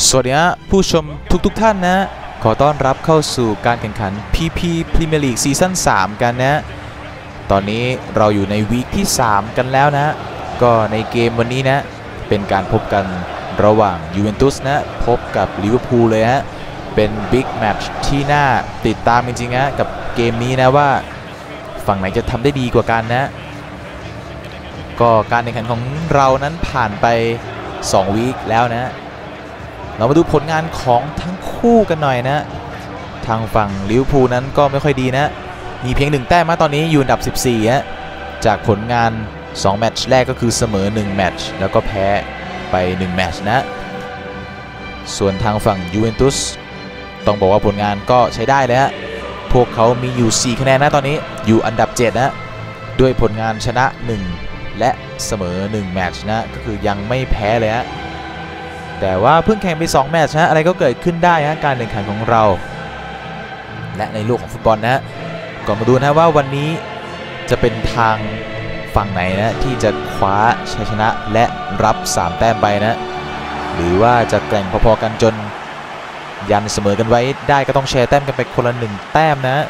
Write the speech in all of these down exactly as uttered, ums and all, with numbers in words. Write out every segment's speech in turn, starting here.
สวัสดีฮะผู้ชมทุกๆ ท่านนะขอต้อนรับเข้าสู่การแข่งขัน พี พี Premier League ซีซั่นสามกันนะตอนนี้เราอยู่ในวีคที่สามกันแล้วนะก็ในเกมวันนี้นะเป็นการพบกันระหว่างยูเวนตุสนะพบกับลิเวอร์พูลเลยฮะเป็นบิ๊กแมตช์ที่น่าติดตามจริงๆนะกับเกมนี้นะว่าฝั่งไหนจะทำได้ดีกว่ากันนะก็การแข่งขันของเรานั้นผ่านไปสองวีคแล้วนะเรามาดูผลงานของทั้งคู่กันหน่อยนะทางฝั่งลิเวอร์พูลนั้นก็ไม่ค่อยดีนะมีเพียงหนึ่งแต้มมาตอนนี้อยู่อันดับสิบสี่ฮะจากผลงานสองแมตช์แรกก็คือเสมอหนึ่งแมตช์แล้วก็แพ้ไปหนึ่งแมตช์นะส่วนทางฝั่งยูเวนตุสต้องบอกว่าผลงานก็ใช้ได้เลยฮะพวกเขามีอยู่สี่คะแนนนะตอนนี้อยู่อันดับเจ็ดนะด้วยผลงานชนะหนึ่งและเสมอหนึ่งแมตช์นะก็คือยังไม่แพ้เลยฮะแต่ว่าเพิ่งแข่งไปสองแมตช์นะอะไรก็เกิดขึ้นได้ฮะการแข่งขันของเราและในโลกของฟุตบอลนะก่อนมาดูนะว่าวันนี้จะเป็นทางฝั่งไหนนะที่จะคว้าชัยชนะและรับสามแต้มไปนะหรือว่าจะแกร่งพอๆกันจนยันเสมอกันไว้ได้ก็ต้องแชร์แต้มกันไปคนละหนึ่งแต้มนะ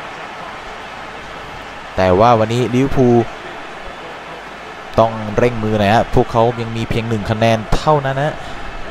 แต่ว่าวันนี้ลิเวอร์พูลต้องเร่งมือหน่อยฮะพวกเขายังมีเพียงหนึ่งคะแนนเท่านั้นนะ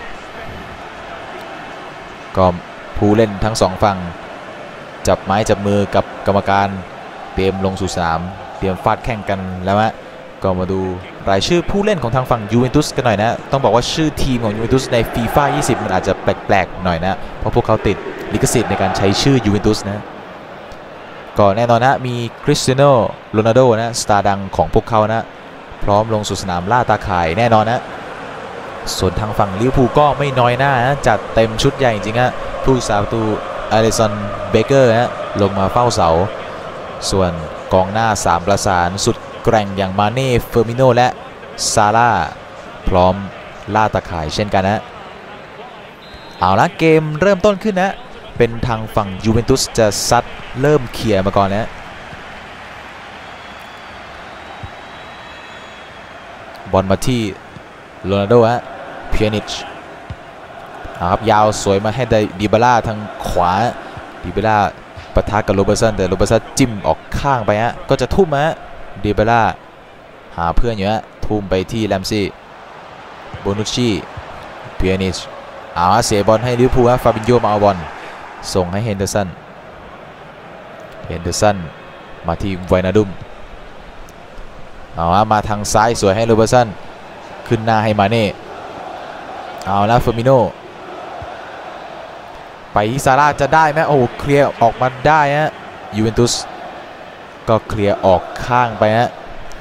ก็ผู้เล่นทั้งสองฝั่งจับไม้จับมือกับกรรมการเตรียมลงสู่สนามเตรียมฟาดแข่งกันแล้วฮะก็มาดูรายชื่อผู้เล่นของทางฝั่งยูเวนตุสกันหน่อยนะต้องบอกว่าชื่อทีมของยูเวนตุสในฟีฟ่ายี่สิบมันอาจจะแปลกๆหน่อยนะเพราะพวกเขาติดลิขสิทธิ์ในการใช้ชื่อยูเวนตุสนะก็แน่นอนนะมีคริสเตียโนโรนัลโดนะสตาร์ดังของพวกเขานะพร้อมลงสู่สนามล่าตาข่ายแน่นอนนะส่วนทางฝั่งลิเวอร์พูลก็ไม่น้อยหน้านะจัดเต็มชุดใหญ่จริงๆฮะผู้สาประตูอลิสันเบเกอร์นะลงมาเฝ้าเสาส่วนกองหน้าสามประสานสุดแกร่งอย่างมาเน่เฟอร์มิโนและซาร่าพร้อมล่าตาข่ายเช่นกันนะเอาละเกมเริ่มต้นขึ้นนะเป็นทางฝั่งยูเวนตุสจะซัดเริ่มเขี่ยมาก่อนนะบอลมาที่โรนัลโดฮะเพียนิชนะครับยาวสวยมาให้ดิบาร่าทางขวาดิบาร่าปะทะกับโรเบอร์สันแต่โรเบอร์สันจิ้มออกข้างไปฮะก็จะทุ่มฮะดิบาร่าหาเพื่อนอยู่ฮะทุ่มไปที่แรมซี่โบนุชชีเพียนิชเอาเสียบอลให้ลิเวอร์พูลฮะฟาบินโญมาเอาบอลส่งให้เฮนเดอร์สันเฮนเดอร์สันมาที่ไวนาดุมเอาละมาทางซ้ายสวยให้โรเบอร์สันขึ้นหน้าให้มาเน่เอาละเฟอร์มิโนไปที่ซาร่าจะได้ไหมโอ้เคลียร์ออกมาได้ฮะยูเวนตุสก็เคลียร์ออกข้างไปฮะ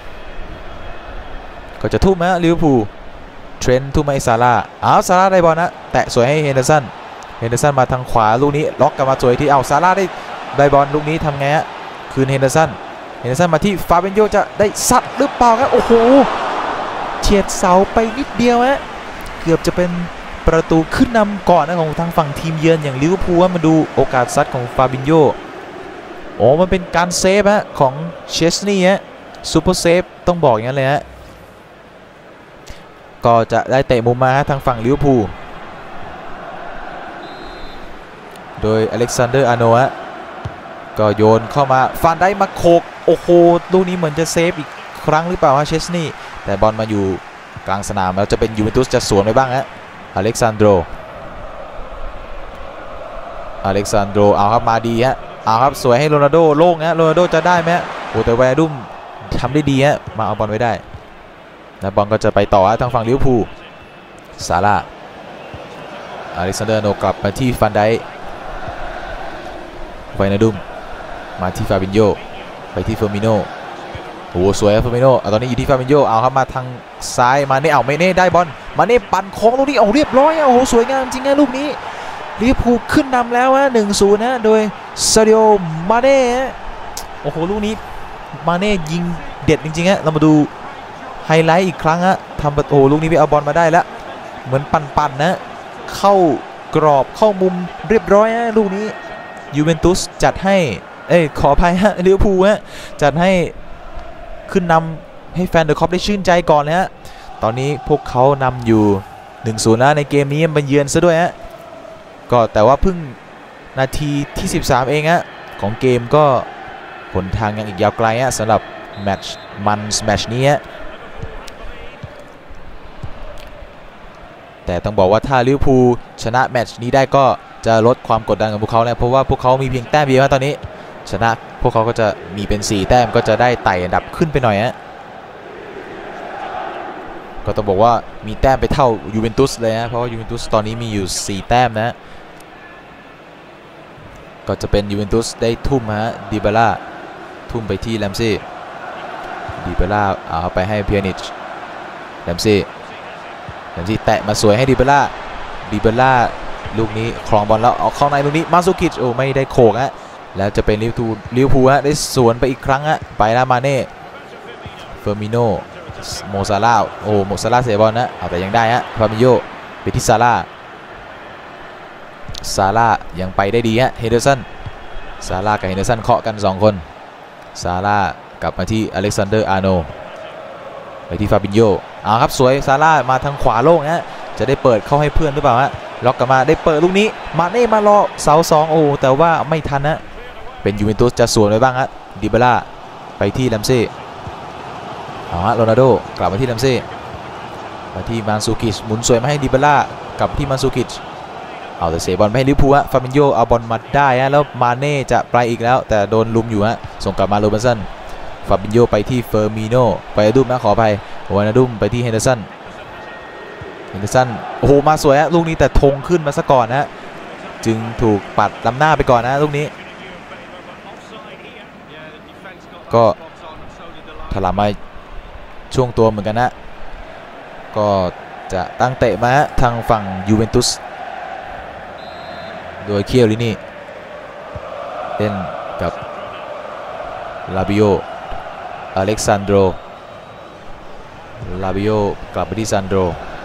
ก็จะทุ่มฮะลิเวอร์พูลเทรนทุ่มให้ซาร่าเอาซาร่าได้บอลนะแตะสวยให้เฮนเดอร์สันเฮนเดอร์สันมาทางขวาลูกนี้ล็อกกลับมาสวยที่เอาซาร่าได้ได้บอลลูกนี้ทำไงฮะคืนเฮนเดอร์สันเฮนเดอร์สันมาที่ฟาเบนโญจะได้ซัดหรือเปล่าครับโอ้โหเฉียดเสาไปนิดเดียวฮะเกือบจะเป็นประตูขึ้นนำก่อนนะของทางฝั่งทีมเยือนอย่างลิเวอร์พูลมาดูโอกาสซัดของฟาบินโญโอ้มันเป็นการเซฟฮะของเชสนีย์ฮะซูเปอร์เซฟต้องบอกอย่างนั้นเลยฮะก็จะได้เตะมุมมาทางฝั่งลิเวอร์พูลโดยอเล็กซานเดอร์อาร์โนฮะก็โยนเข้ามาฟานได้มาโคกโอ้โหลูกนี้เหมือนจะเซฟอีกครั้งหรือเปล่าฮะเชสนีย์แต่บอลมาอยู่กลางสนามแล้วจะเป็นยูเวนตุสจะสวนไปบ้างฮะอเล็กซานโดรอเล็กซานโดรเอาครับมาดีฮะเอาครับสวยให้โรนัลโดโล่งฮะโรนัลโดจะได้ไหมโอ้แต่แวร์ดุมทำได้ดีฮะมาเอาบอลไว้ได้แล้วบอลก็จะไปต่อทางฝั่งลิเวอร์พูลซาร่าอเล็กซานเดอร์โนกลับมาที่ฟันไดไวนาดุมมาที่ฟาบินโญไปที่เฟอร์มิโนโอ้สวยครับเฟอร์มิโนตอนนี้อยู่ที่ฟาบินโญเอาครับมาทางซ้ายมาเน่เอาไม่เน่ได้บอลมาเน่ปั่นโค้งลูกนี้เอาเรียบร้อยโอ้โหสวยงามจริงนะลูกนี้ลิเวอร์พูลขึ้นนำแล้วฮะหนึ่งศูนย์นะโดยซาดิโอมาเน่โอ้โหลูกนี้มาเน่ยิงเด็ดจริงๆฮะเรามาดูไฮไลท์อีกครั้งฮะทำประตูลูกนี้ไปเอาบอลมาได้แล้วเหมือนปั่นๆนะเข้ากรอบเข้ามุมเรียบร้อยฮะลูกนี้ยูเวนตุสจัดให้เอ้ยขออภัยฮะลิเวอร์พูลฮะจัดให้ขึ้นนำให้แฟนเดอะคอปได้ชื่นใจก่อนเลยฮะตอนนี้พวกเขานำอยู่หนึ่งศูนย์ แล้วในเกมนี้มันเยือนซะด้วยฮะก็แต่ว่าเพิ่งนาทีที่สิบสามเองฮะของเกมก็หนทางยังอีกยาวไกลฮะสำหรับแมตช์มันแมตช์นี้ฮะแต่ต้องบอกว่าถ้าลิเวอร์พูลชนะแมตช์นี้ได้ก็จะลดความกดดันของพวกเขาแล้วเพราะว่าพวกเขามีเพียงแต้มเดียวตอนนี้ชนะพวกเขาก็จะมีเป็นสี่แต้มก็จะได้ไต่อันดับขึ้นไปหน่อยฮะก็ต้องบอกว่ามีแต้มไปเท่ายูเวนตุสเลยนะเพราะว่ายูเวนตุสตอนนี้มีอยู่สี่แต้มนะก็จะเป็นยูเวนตุสได้ทุ่มฮะดิบาล่าทุ่มไปที่แรมซี่ดิบาล่าเอาไปให้เพียนิชแรมซี่แรมซี่แตะมาสวยให้ดิบาล่าดิบาล่าลูกนี้ครองบอลแล้วเอาเข้าในลูกนี้มาซูคิชโอ้ไม่ได้โขกฮะแล้วจะเป็นลิเวอร์พูลลิเวอร์พูลฮะได้สวนไปอีกครั้งฮะไปแล้วมาเน่เฟอร์มิโนโมซาลาโอ้โมซาลาเสียบอลนะเอาแต่ยังได้ฮะฟาบิโยไปที่ซาร่าซาร่ายังไปได้ดีฮะเฮเดอร์สันซาร่ากับเฮเดอร์สันเคาะกันสองคนซาร่ากลับมาที่อเล็กซานเดอร์อาร์โนไปที่ฟาบิโยเอาครับสวยซาร่ามาทางขวาโล่งฮะจะได้เปิดเข้าให้เพื่อนหรือเปล่าฮะล็อกกลับมาได้เปิดลูกนี้มาเน่มารอเสาสองโอ้แต่ว่าไม่ทันนะเป็นยูเวนตุสจะสวนไปบ้างฮะดิบาล่าไปที่แรมซี่เอาฮะโรนัลโดกลับมาที่แรมซี่มาที่มันซูคิชหมุนสวยมาให้ดิบาล่ากลับที่มันซูคิชเอาแต่เสียบอลไปให้ลิเวอร์พูลฮะฟาบินโญเอาบอลมาได้ฮะแล้วมาเน่จะไปอีกแล้วแต่โดนลุมอยู่ฮะส่งกลับมาโรเบร์ตสันฟาบินโญไปที่เฟอร์มิโนไปดุมนะขอไปวานาดุมไปที่เฮนเดอร์สันเฮนเดอร์สันโอ้โหมาสวยฮะลูกนี้แต่ธงขึ้นมาซะก่อนนะจึงถูกปัดล้ำหน้าไปก่อนนะลูกนี้ก็ถลำมาช่วงตัวเหมือนกันนะก็จะตั้งเตะมาทางฝั่งยูเวนตุสโดยเคียรินี่เล่นกับลาบิโออเล็กซานโดรลาบิโอกลับไปที่ซานโดร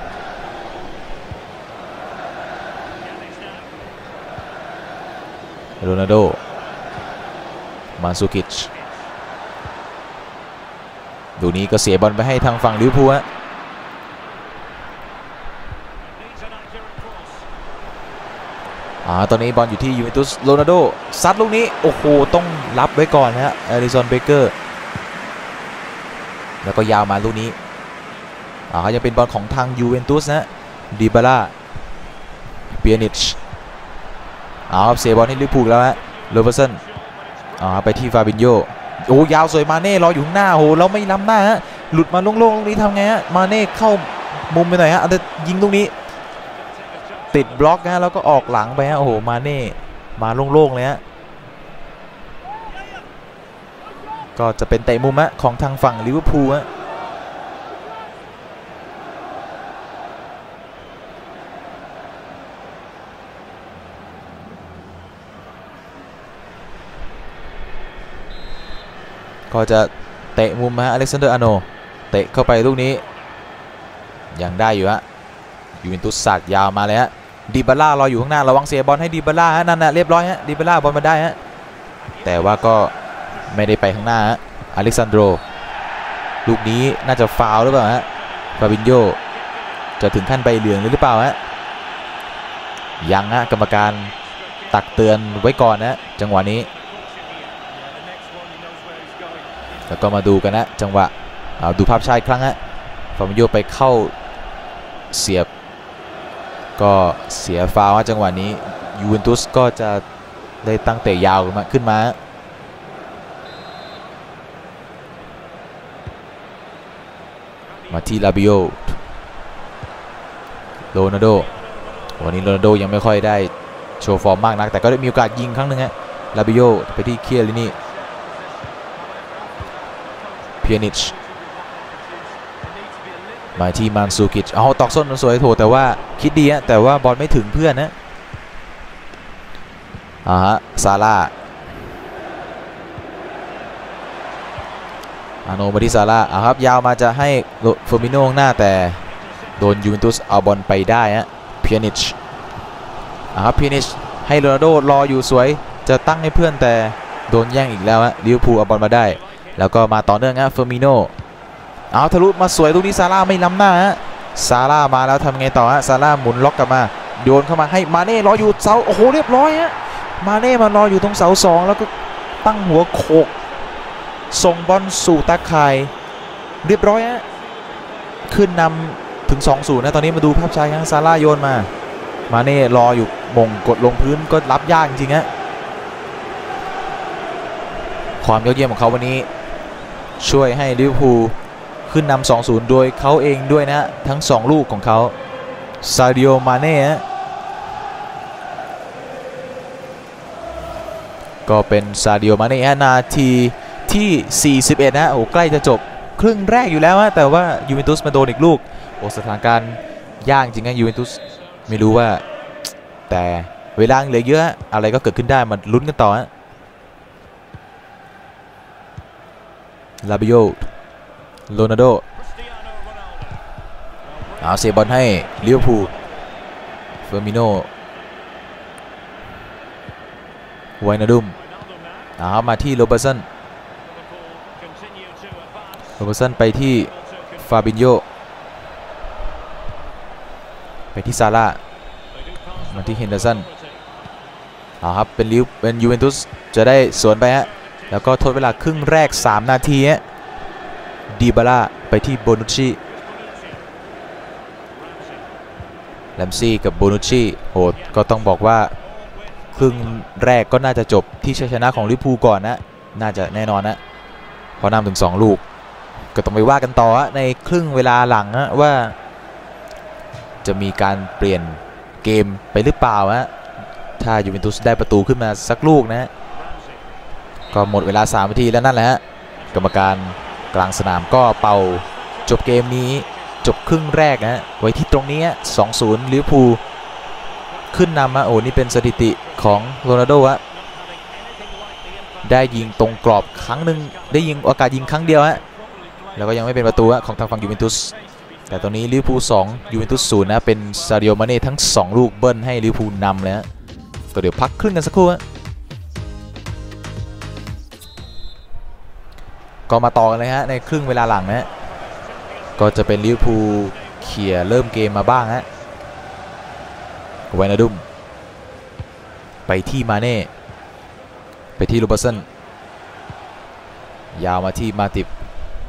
โรนัลโดมันซูคิชดูนี้ก็เสียบอลไปให้ทางฝั่งลิเวอร์พูลฮะอ่าตอนนี้บอลอยู่ที่ยูเวนตุสโรนัลโดซัดลูกนี้โอ้โหต้องรับไว้ก่อนนะฮะแอริสันเบเกอร์แล้วก็ยาวมาลูกนี้อ่ายังเป็นบอลของทางยูเวนตุสนะดิบาล่าเปียนิชเอาเสียบอลให้ลิเวอร์พูลแล้วฮะโรเบร์ตสันอ่าไปที่ฟาบินโญโอ้ยาวสวยมาเน่รออยู่ข้างหน้าโหแล้วไม่ล้ำหน้าฮะหลุดมาโล่งๆลูกนี้ทำไงฮะมาเน่เข้ามุมไปหน่อยฮะแต่ยิงลูกนี้ติดบล็อกนะแล้วก็ออกหลังไปฮะโอ้โหมาเน่มาโล่งๆเลยฮะก็จะเป็นเตะมุมฮะของทางฝั่งลิเวอร์พูลฮะก็จะเตะมุมฮะอเล็กซานเดอร์อาร์โนเตะเข้าไปลูกนี้ยังได้อยู่ฮะยูเวนตุสสัดยาวมาเลยฮะดิบาล่ารออยู่ข้างหน้าระวังเสียบอลให้ดิบาล่าฮะนั่นน่ะเรียบร้อยฮะดิบาล่าบอลมาได้ฮะแต่ว่าก็ไม่ได้ไปข้างหน้าฮะอเล็กซานโดรลูกนี้น่าจะฟาวล์หรือเปล่าฮะฟาบินโญจะถึงขั้นใบเหลืองหรือเปล่าฮะยังฮะกรรมการตักเตือนไว้ก่อนนะจังหวะนี้แล้วก็มาดูกันนะจังหวะเอาดูภาพช้าอีกครั้งฮะฟาบินโญไปเข้าเสียบก็เสียฟาวล์จังหวะนี้ยูเวนตุสก็จะได้ตั้งเตะยาวมาขึ้นมามาที่ลาบิโอโรนัลโดวันนี้โรนัลโดยังไม่ค่อยได้โชว์ฟอร์มมากนักแต่ก็ได้มีโอกาสยิงครั้งหนึ่งฮะลาบิโอไปที่เคียรินี่เพียนิชมาที่มันซูกิชเอาตอกส้นสวยโถแต่ว่าคิดดีฮะแต่ว่าบอลไม่ถึงเพื่อนนะอ่าฮะซาร่าอาโนมาที่ซาร่าอ่ะครับยาวมาจะให้เฟอร์มิโน่ข้างหน้าแต่โดนยูเวนตุสเอาบอลไปได้ฮะเพียนิชอ่ะครับเพียนิชให้โรนัลโดรออยู่สวยจะตั้งให้เพื่อนแต่โดนแย่งอีกแล้วฮะลิเวอร์พูลเอาบอลมาได้แล้วก็มาต่อเนื่องฮะเฟอร์มิโน่เอาทะลุมาสวยลูกนี้ซาร่าไม่ล้ำหน้าฮะซาร่ามาแล้วทำไงต่อฮะซาร่าหมุนล็อกกลับมาโยนเข้ามาให้มาเน่รออยู่เสาโอ้โหเรียบร้อยฮะมาเน่มารออยู่ตรงเสาสองแล้วก็ตั้งหัวโขกส่งบอลสู่ตาข่ายเรียบร้อยฮะขึ้นนำถึง สองศูนย์ นะตอนนี้มาดูภาพช้าครับซาร่าโยนมามาเน่รออยู่มงกดลงพื้นก็รับยากจริงฮะความยอดเยี่ยมของเขาวันนี้ช่วยให้ลิเวอร์พูลขึ้นนำ สองศูนย์ โดยเขาเองด้วยนะทั้งสองลูกของเขาซาดิโอ มาเน่ก็เป็นซาดิโอ มาเน่นาทีที่สี่สิบเอ็ดนะโอ้ใกล้จะจบครึ่งแรกอยู่แล้วแต่ว่ายูเวนตุสมาโดนอีกลูกโอ้สถานการณ์ยากจริงนะยูเวนตุสไม่รู้ว่าแต่เวลาเหลือเยอะอะไรก็เกิดขึ้นได้มาลุ้นกันต่อฮะลาบิโอโรนัลโดเอาเสียบอลให้ลิเวอร์พูลเฟอร์มิโนไวนาดุมเอามาที่โรเบอร์สันโรเบอร์สันไปที่ฟาบินโญไปที่ซาร่ามาที่เฮนเดอร์สันเอาครับเป็นลิวเป็นยูเวนตุสจะได้สวนไปฮะแล้วก็ทดเวลาครึ่งแรกสามนาทีฮะดีบาร่าไปที่โบนุชชีแลมซี่กับโบนุชชีโหดก็ต้องบอกว่าครึ่งแรกก็น่าจะจบที่ชัยชนะของลิเวอร์พูลก่อนนะน่าจะแน่นอนนะพอนำถึงสองลูกก็ต้องไปว่ากันต่อในครึ่งเวลาหลังนะว่าจะมีการเปลี่ยนเกมไปหรือเปล่าฮะถ้ายูเวนตุสได้ประตูขึ้นมาสักลูกนะก็หมดเวลาสามนาทีแล้วนั่นแหละฮะกรรมการกลางสนามก็เป่าจบเกมนี้จบครึ่งแรกนะไว้ที่ตรงนี้ สองศูนย์ ลิเวอร์พูลขึ้นนำฮะโอ้นี่เป็นสถิติของโรนัลโดฮะได้ยิงตรงกรอบครั้งหนึ่งได้ยิงโอกาสยิงครั้งเดียวฮะแล้วก็ยังไม่เป็นประตูของทางฝั่งยูเวนตุสแต่ตอนนี้ลิเวอร์พูลสองยูเวนตุสศูนย์นะเป็นซาดิโอ มาเน่ทั้งสองลูกเบิ้ลให้ลิเวอร์พูลนำเลยฮะก็เดี๋ยวพักครึ่งกันสักครู่ฮะก็มาต่อกันเลยฮะในครึ่งเวลาหลังนะก็จะเป็นลิเวอร์พูลเขี่ยเริ่มเกมมาบ้างฮะไวนาดุมไปที่มาเน่ไปที่โรเบอร์สันยาวมาที่มาติบ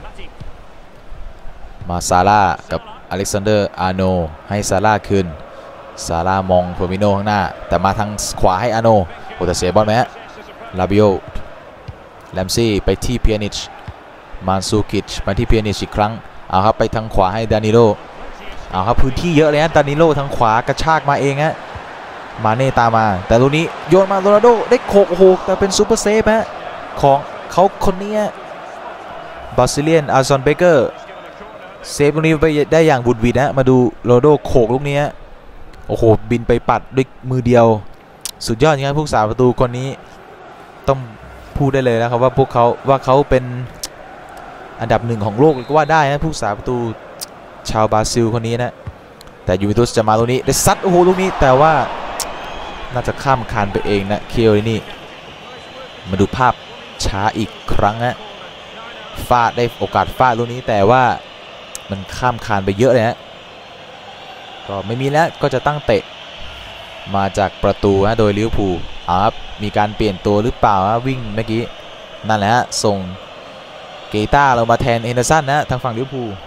มาซาร่ากับอเล็กซานเดอร์อาร์โนให้ซาร่าคืนซาร่ามองเฟอร์มิโนข้างหน้าแต่มาทางขวาให้อาร์โนโอ้แต่เสียบอลไหมฮะลาบิโอแลมซี่ไปที่เปียนิชมานซูกิชไปที่เปียนิชอีกครั้งเอาครับไปทางขวาให้ดานิโลเอาครับพื้นที่เยอะเลยฮะดานิโลทางขวากระชากมาเองฮะมาเน่ตามมาแต่ลูกนี้โยนมาโรนัลโดได้โขกโอ้โหแต่เป็นซูเปอร์เซฟฮะของเขาคนนี้บราซิเลียนอาร์ซอนเบเกอร์เซฟลูกนี้ไปได้อย่างบุดวิดนะมาดูโรนัลโดโขกลูกนี้โอ้โหบินไปปัดด้วยมือเดียวสุดยอดจริงๆผู้สาประตูคนนี้ต้องพูดได้เลยนะครับว่าพวกเขาว่าเขาเป็นอันดับหนึ่งของโลกก็ว่าได้นะผู้สาประตูชาวบราซิลคนนี้นะแต่ยูเวนตุสจะมาตรงนี้ได้ซัดโอ้โหลูกนี้แต่ว่าน่าจะข้ามคานไปเองนะเคียวนี่มาดูภาพช้าอีกครั้งนะฟาดได้โอกาสฟาดลูกนี้แต่ว่ามันข้ามคานไปเยอะเลยฮะก็ไม่มีแล้วก็จะตั้งเตะมาจากประตูนะโดยลิเวอร์พูลครับมีการเปลี่ยนตัวหรือเปล่านะวิ่งเมื่อกี้นั่นแหละฮะส่งเกต้าเรามาแทนเฮนเดอร์สันนะทางฝั่งลิเวอร์พูล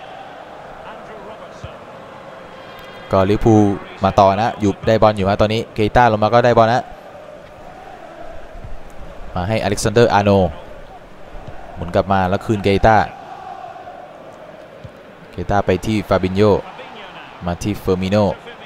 ก็ลิเวอร์พูลมาต่อนะอยู่ได้บอลอยู่นะตอนนี้เกต้าลงมาก็ได้บอลนะมาให้อเล็กซานเดอร์อาร์โนหมุนกลับมาแล้วคืนเกต้าเกต้าไปที่ฟาบินโญมาที่เฟอร์มิโน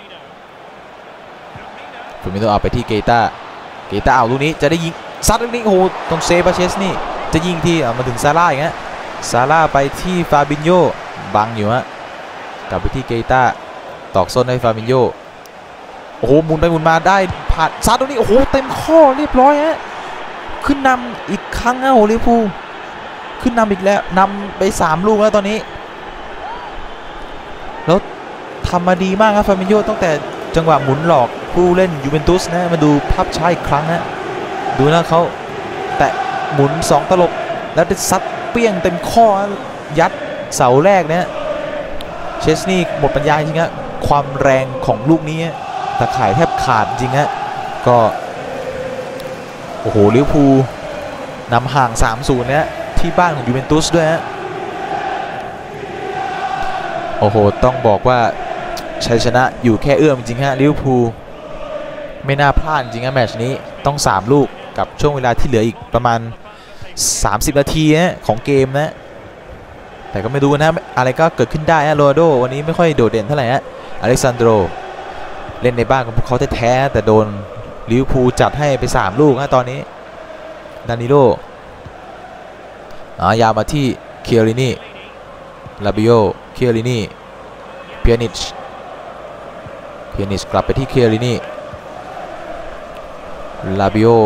เฟอร์มิโนเอาไปที่เกต้าเกต้าเอาลูกนี้จะได้ยิงซัดลูกนี้โอ้โหตรงเซบาเชสนี่จะยิงที่เอามาถึงซาร่าอย่างเงี้ยซาร่าไปที่ฟาบินโญบังอยู่ฮะกลับไปที่เกต้าตอกส้นให้ฟาบินโญโอ้โหหมุนไปหมุนมาได้ผ่านซัดตรงนี้โอ้โหเต็มข้อเรียบร้อยฮะขึ้นนำอีกครั้งนะโอ้ลิเวอร์พูลขึ้นนำอีกแล้วนำไปสามลูกแล้วตอนนี้แล้วทำมาดีมากครับฟาบินโญตั้งแต่จังหวะหมุนหลอกผู้เล่นยูเวนตุสนะมาดูภาพช้าอีกครั้งนะดูนะเขาแตะหมุนสองตลบแล้วได้ซัดเปี้ยงเต็มข้อยัดเสาแรกเนี่ยเชสนี่หมดปัญญาจริงฮะความแรงของลูกนี้ตะข่ายแทบขาดจริงฮะก็โอ้โหลิเวอร์พูลนำห่าง สามศูนย์ นะที่บ้านของยูเวนตุสด้วยฮะโอ้โหต้องบอกว่าชัยชนะอยู่แค่เอื้อมจริงฮะลิเวอร์พูลไม่น่าพลาดจริงฮะแมตช์นี้ต้องสามลูกกับช่วงเวลาที่เหลืออีกประมาณสามสิบนาทีนะของเกมนะแต่ก็ไม่รู้นะอะไรก็เกิดขึ้นได้ฮะโรนัลโดวันนี้ไม่ค่อยโดดเด่นเท่าไหร่ฮะอเล็กซานโดรเล่นในบ้านของพวกเขาแท้ๆแต่โดนลิเวอร์พูลจัดให้ไปสามลูกนะตอนนี้ดานิโลอ่ายาวมาที่เคียรินีลาบิโอเคียรินีเพียนิชเพียนิชกลับไปที่เคียรินีลาบิโอ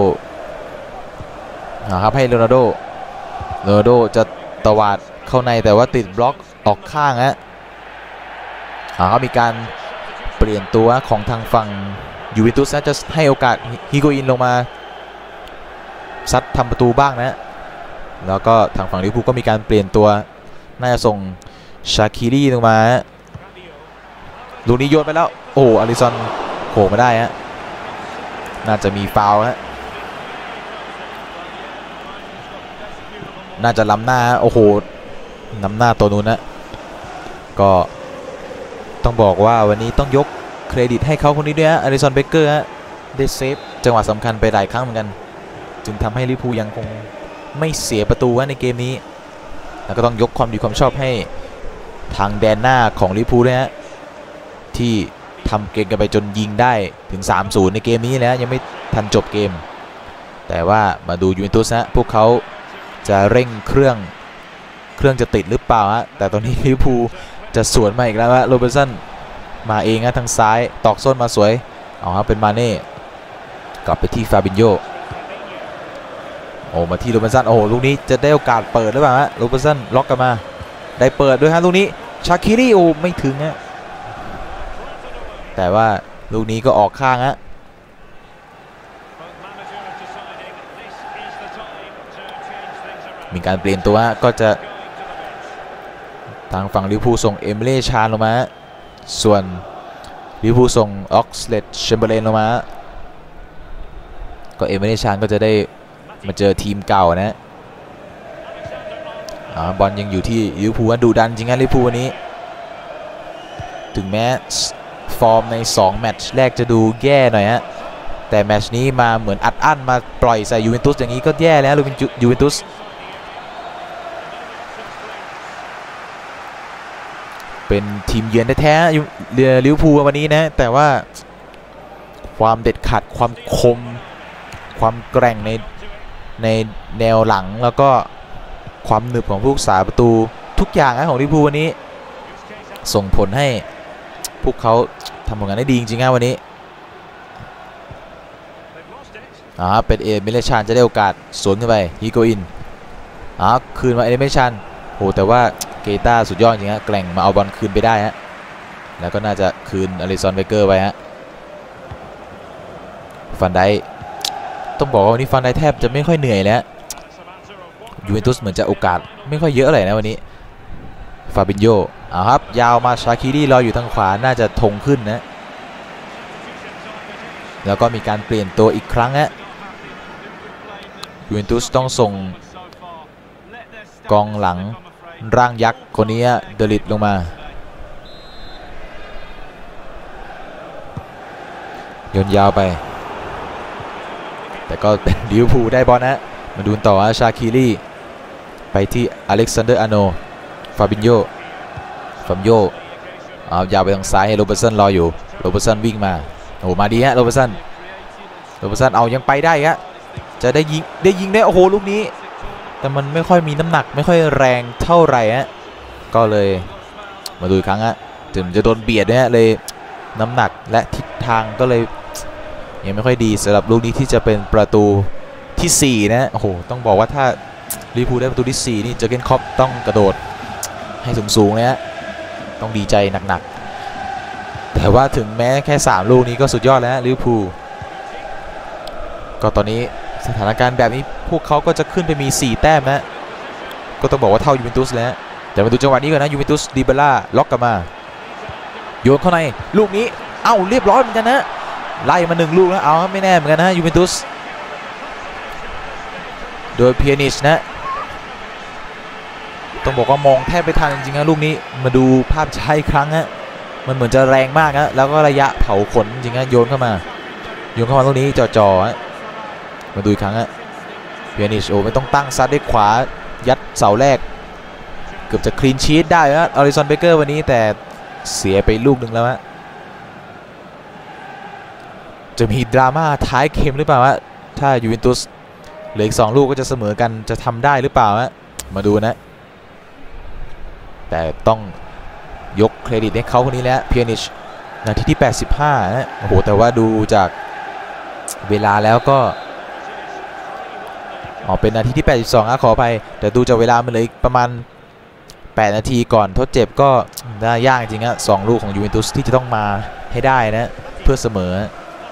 นะครับให้โรนัลโดโรนัลโดจะตวาดเข้าในแต่ว่าติดบล็อกออกข้างฮะเขามีการเปลี่ยนตัวของทางฝั่งยูเวนตุสนะจะให้โอกาสฮิโกอินลงมาซัดทำประตูบ้างนะแล้วก็ทางฝั่งลิเวอร์พูลก็มีการเปลี่ยนตัวน่าจะส่งชาคิรีลงมาลูกนี้โยนไปแล้วโอ้อลิซอนโผล่มาได้ฮะน่าจะมีฟาวล์ฮะน่าจะล้ำหน้าโอ้โหล้ำหน้าตัวนู้นนะก็ต้องบอกว่าวันนี้ต้องยกเครดิตให้เขาคนนี้ด้วยฮะอลิซอนเบเกอร์ฮะได้เซฟจังหวะสำคัญไปหลายครั้งเหมือนกันจึงทำให้ลิเวอร์พูลยังคงไม่เสียประตูในเกมนี้แล้วก็ต้องยกความดีความชอบให้ทางแดนหน้าของลิเวอร์พูลด้วยฮะที่ทำเกมกันไปจนยิงได้ถึง สามศูนย์ ในเกมนี้แล้วยังไม่ทันจบเกมแต่ว่ามาดูยูเวนตุสนะพวกเขาจะเร่งเครื่องเครื่องจะติดหรือเปล่าฮะแต่ตอนนี้ลิเวอร์พูลจะสวนมาอีกแล้วฮะโรเบอร์ตสันมาเองฮะทางซ้ายตอกส้นมาสวยเอาครับเป็นมาเน่กลับไปที่ฟาบินโญโอ้มาที่โรเบอร์ตสันโอ้ลูกนี้จะได้โอกาสเปิดหรือเปล่าฮะโรเบอร์ตสันล็อกกันมาได้เปิดด้วยฮะลูกนี้ชาคิรีโอ้ไม่ถึงฮะแต่ว่าลูกนี้ก็ออกข้างฮะมีการเปลี่ยนตัวก็จะทางฝั่งลิเวอร์พูลส่งเอมิเล่ชาญลงมาส่วนลิเวอร์พูลส่งออกซเลดแชมเบอร์เลนลงมาก็เอมิเล่ชาญก็จะได้มาเจอทีมเก่านะบอลยังอยู่ที่ลิเวอร์พูลดูดันจริงนะลิเวอร์พูลวันนี้ถึงแม้ฟอร์มในสองแมตช์แรกจะดูแย่หน่อยฮะแต่แมตช์นี้มาเหมือนอัดอั้นมาปล่อยใส่ยูเวนตุสอย่างนี้ก็แย่แล้วยูเวนตุสเป็นทีมเยือนแท้ๆลิเวอร์พูลวันนี้นะแต่ว่าความเด็ดขาดความคมความแกร่งในในแนวหลังแล้วก็ความหนึบของผู้รักษาประตูทุกอย่างนะของลิเวอร์พูลวันนี้ส่งผลให้พวกเขาทำผลงานได้ดีจริงๆนะวันนี้อ่าเป็นเอมิเลชันจะได้โอกาสสวนขึ้นไปฮิโกอินอ่าคืนมาเอมิเลชันโหแต่ว่าเกต้าสุดยอดจริงฮะแกร่งมาเอาบอลคืนไปได้ฮะแล้วก็น่าจะคืนอลิซอนเบเกอร์ไปฮะฟันไดต้องบอกว่าวันนี้ฟันไดแทบจะไม่ค่อยเหนื่อยแล้วยูเวนตุสเหมือนจะโอกาสไม่ค่อยเยอะเลยนะวันนี้ฟาบินโญอ่าครับยาวมาชาคิรีรออยู่ทางขวาน่าจะทงขึ้นนะแล้วก็มีการเปลี่ยนตัวอีกครั้งฮะยูเวนตุสต้องส่งกองหลังร่างยักษ์คนนี้เดลิตลงมาโยนยาวไปแต่ก็เป็นลิเวอร์พูลได้บอลนะมาดูต่อชาคิรีไปที่อเล็กซานเดอร์อาร์โนฟาบินโญฟาบินโญเอายาวไปทางซ้ายให้โรเบอร์ตสันรออยู่โรเบอร์ตสันวิ่งมาโอ้มาดีฮะโรเบอร์ตสันโรเบอร์ตสันเอายังไปได้ฮะจะได้ยิงได้ยิงได้โอ้โหลูกนี้แต่มันไม่ค่อยมีน้ำหนักไม่ค่อยแรงเท่าไหร่ฮะก็เลยมาดูอีกครั้งฮะถึงจะโดนเบียดเนี่ยเลยน้ำหนักและทิศทางก็เลยยังไม่ค่อยดีสำหรับลูกนี้ที่จะเป็นประตูที่สี่นะโอ้โหต้องบอกว่าถ้าลิเวอร์พูลได้ประตูที่สี่นี่เจอเกนคล็อปต้องกระโดดให้สูงๆเลยฮะต้องดีใจหนักๆแต่ว่าถึงแม้แค่สามลูกนี้ก็สุดยอดแล้วลิเวอร์พูลก็ตอนนี้สถานการณ์แบบนี้พวกเขาก็จะขึ้นไปมีสี่แต้มนะก็ต้องบอกว่าเท่ายูเวนตุสแล้วแต่มาดูจังหวะนี้ก่อนนะยูเวนตุสดิบาล่าล็อกกลับมาโยนเข้าในลูกนี้เอ้าเรียบร้อยเหมือนกันนะไล่มาหนึ่งลูกแล้วเอาไม่แน่เหมือนกันนะยูเวนตุสโดยเพียนิชนะต้องบอกว่ามองแทบไม่ทันจริงๆนะลูกนี้มาดูภาพช้าอีกครั้งฮะมันเหมือนจะแรงมากนะแล้วก็ระยะเผาขนจริงๆนะโยนเข้ามาโยนเข้ามาลูกนี้จ่อๆฮะมาดูอีกครั้งฮะเพียนิชโอ้ไม่ต้องตั้งซัดด้วยขวายัดเสาแรกเกือบจะคลีนชีทได้นะอลิสันเบเกอร์วันนี้แต่เสียไปลูกหนึ่งแล้วฮะจะมีดราม่าท้ายเกมหรือเปล่าวะถ้ายูเวนตุสเหลืออีกสองลูกก็จะเสมอกันจะทำได้หรือเปล่าฮะมาดูนะแต่ต้องยกเครดิตให้เขาคนนี้แล้วเพียนิชนาทีที่แปดสิบห้านะโอ้โหแต่ว่าดูจากเวลาแล้วก็อ๋อเป็นนาทีที่แปดสิบสองนะขอไปแต่ดูจากเวลามันเลยประมาณแปดนาทีก่อนทดเจ็บก็น่ายากจริงๆสองลูกของยูเวนตุสที่จะต้องมาให้ได้นะเพื่อเสมอ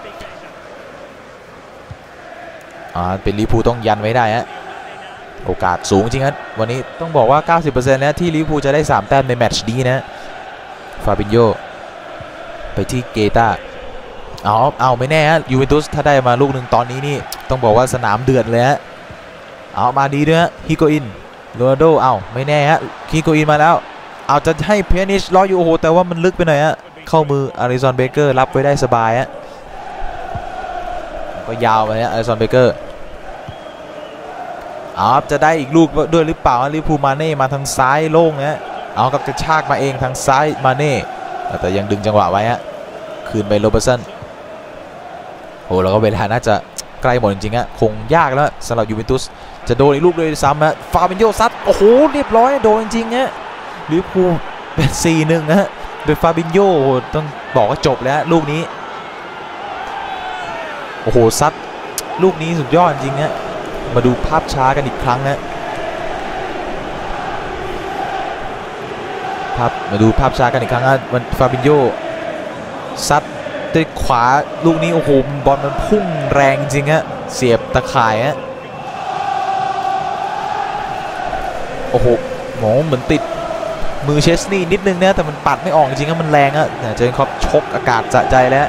อ่าเป็นลิเวอร์พูลต้องยันไว้ได้ฮะโอกาสสูงจริงครับวันนี้ต้องบอกว่า เก้าสิบเปอร์เซ็นต์ แล้วที่ลิเวอร์พูลจะได้สามแต้มในแมตช์นี้นะฟาบินโญไปที่เกตาเอาเอาไม่แน่ฮะยูเวนตุสถ้าได้มาลูกหนึ่งตอนนี้นี่ต้องบอกว่าสนามเดือดเลยฮะเอามาดีด้วยฮะฮิโกอินโรนัลโดเอาไม่แน่ฮะฮิโกอินมาแล้วเอาจะให้เพียนิชรออยู่โอ้โหแต่ว่ามันลึกไปหน่อยฮะเข้ามืออาริสันเบเกอร์รับไว้ได้สบายฮะก็ยาวไปฮะอาริสันเบเกอร์เอาจะได้อีกลูกด้วยหรือเปล่าลิเวอร์พูลมาเน่มาทางซ้ายโล่งนะเอากับกระชากมาเองทางซ้ายมาเน่แต่ยังดึงจังหวะไว้ฮะคืนไปโรเบอร์สันโอ้แล้วก็เวลาน่าจะใกล้หมดจริงๆฮะคงยากแล้วสำหรับยูเวนตุสจะโดนอีกลูกเลยซ้ำฮะฟาบินโญซัดโอ้โหเรียบร้อยโดนจริงๆฮะลิเวอร์พูลเป็น สี่หนึ่ง ฮะโดยฟาบินโญต้องบอกว่าจบแล้วลูกนี้โอ้โหซัดลูกนี้สุดยอดจริงฮะมาดูภาพช้ากันอีกครั้งนะภาพมาดูภาพช้ากันอีกครั้งนะมันฟาบินโญซัดด้วยขวาลูกนี้โอ้โหบอลมันพุ่งแรงจริงฮะเสียบตะข่ายฮะโอ้โหหมอเหมือนติดมือเชสนี่นิดนึงนะแต่มันปัดไม่ออกจริงๆมันแรงอะเจอครับชกอากาศสะใจแล้ว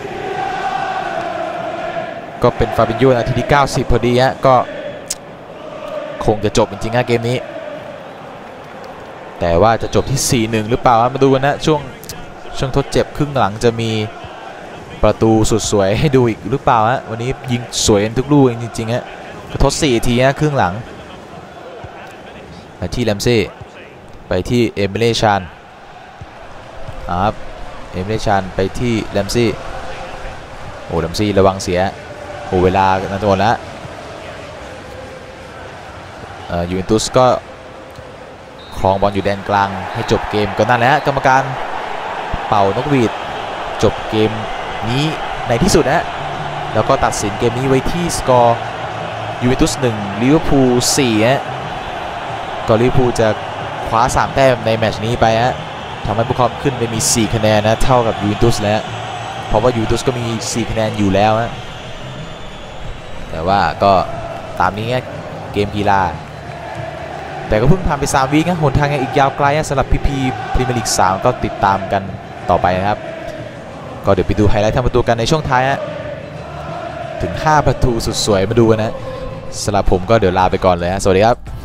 ก็เป็นฟาบินโญนาทีที่เก้าสิบพอดีฮะก็คงจะจบจริงๆฮะเกมนี้แต่ว่าจะจบที่ สี่หนึ่ง หรือเปล่ามาดูกันนะช่วงช่วงทดเจ็บครึ่งหลังจะมีประตูสุดสวยให้ดูอีกหรือเปล่าฮะวันนี้ยิงสวยทุกลูกจริงๆฮะทดสี่ทีนะครึ่งหลังไปที่แรมซี่ไปที่เอมิเล่ชานครับเอมิเล่ชานไปที่แรมซี่โอ้แรมซี่ระวังเสียโอ้เวลานันโดนแล้วยูเวนตุสก็ครองบอลอยู่แดนกลางให้จบเกมก็นั่นแหละกรรมการเป่านกหวีดจบเกมนี้ในที่สุดนะแล้วก็ตัดสินเกมนี้ไว้ที่สกอร์ยูเวนตุสหนึ่งลิเวอร์พูลสี่ฮะก็ลิเวอร์พูลจะคว้าสามแต้มในแมตช์นี้ไปฮะทำให้พวกเขาขึ้นไปมีสี่คะแนนนะเท่ากับยูเวนตุสแล้วเพราะว่ายูเวนตุสก็มีสี่คะแนนอยู่แล้วนะแต่ว่าก็ตามนี้เกมกีฬาแต่ก็เพิ่งผ่านไปสามวีคนะหนทางยังอีกยาวไกลสำหรับพีพีพรีเมียร์ลีกสามก็ติดตามกันต่อไปนะครับก็เดี๋ยวไปดูไฮไลท์ทำประตูกันในช่วงท้ายฮะถึงห้าประตูสุดสวยมาดูนะสำหรับผมก็เดี๋ยวลาไปก่อนเลยฮะสวัสดีครับ